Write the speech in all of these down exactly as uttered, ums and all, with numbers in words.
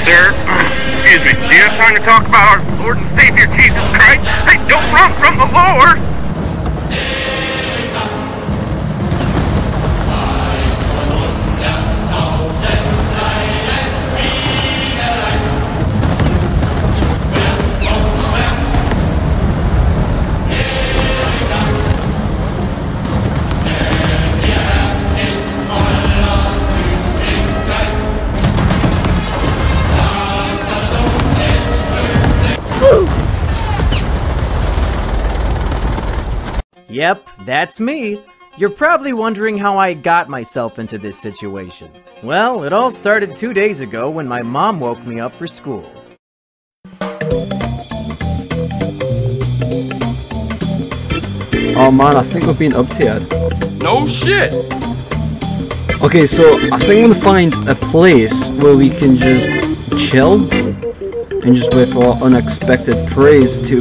sir. Excuse me. Do you have time to talk about our Lord and Savior Jesus Christ? Hey, don't run from the Lord! Yep, that's me. You're probably wondering how I got myself into this situation. Well, it all started two days ago when my mom woke me up for school. Oh man, I think we've been up-tiered. No shit! Okay, so I think I'm gonna find a place where we can just chill and just wait for our unexpected praise to...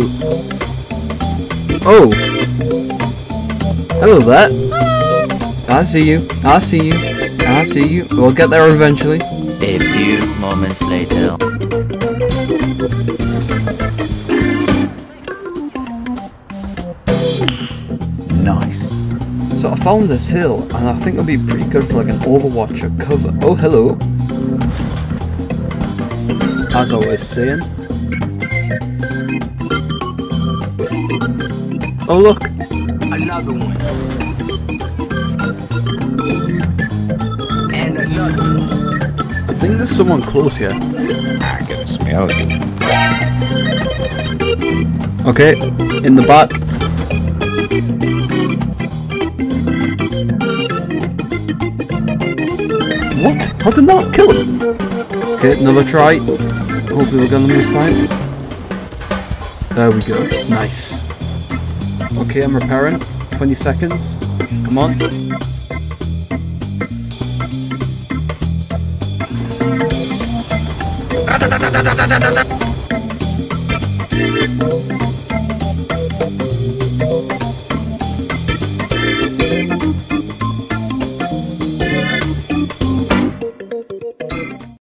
Oh! Hello there! I see you, I see you, I see you. We'll get there eventually. A few moments later. Nice. So I found this hill, and I think it'll be pretty good for like an Overwatch or cover. Oh, hello. As I was saying. Oh, look. Another one. And another one. I think there's someone close here. I can smell you. Okay, in the back. What? How did that kill him? Okay, another try. Hopefully we'll get them this time. There we go. Nice. Okay, I'm repairing. twenty seconds. Come on.